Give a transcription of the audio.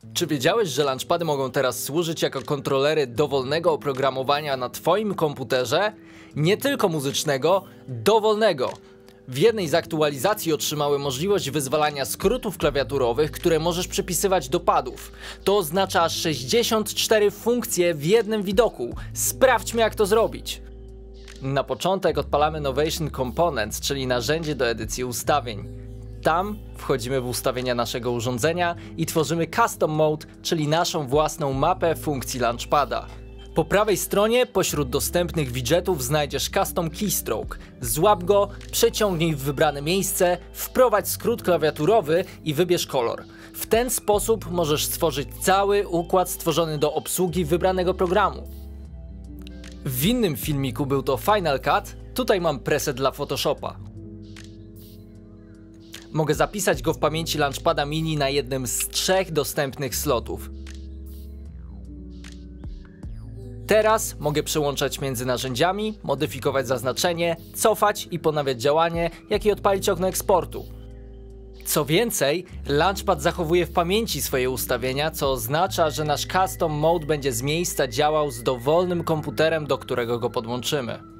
Czy wiedziałeś, że launchpady mogą teraz służyć jako kontrolery dowolnego oprogramowania na Twoim komputerze? Nie tylko muzycznego, dowolnego. W jednej z aktualizacji otrzymały możliwość wyzwalania skrótów klawiaturowych, które możesz przypisywać do padów. To oznacza 64 funkcje w jednym widoku. Sprawdźmy, jak to zrobić. Na początek odpalamy Novation Components, czyli narzędzie do edycji ustawień. Tam wchodzimy w ustawienia naszego urządzenia i tworzymy Custom Mode, czyli naszą własną mapę funkcji launchpada. Po prawej stronie pośród dostępnych widgetów znajdziesz Custom Keystroke. Złap go, przeciągnij w wybrane miejsce, wprowadź skrót klawiaturowy i wybierz kolor. W ten sposób możesz stworzyć cały układ stworzony do obsługi wybranego programu. W innym filmiku był to Final Cut, tutaj mam preset dla Photoshopa. Mogę zapisać go w pamięci Launchpada Mini na jednym z 3 dostępnych slotów. Teraz mogę przełączać między narzędziami, modyfikować zaznaczenie, cofać i ponawiać działanie, jak i odpalić okno eksportu. Co więcej, Launchpad zachowuje w pamięci swoje ustawienia, co oznacza, że nasz Custom Mode będzie z miejsca działał z dowolnym komputerem, do którego go podłączymy.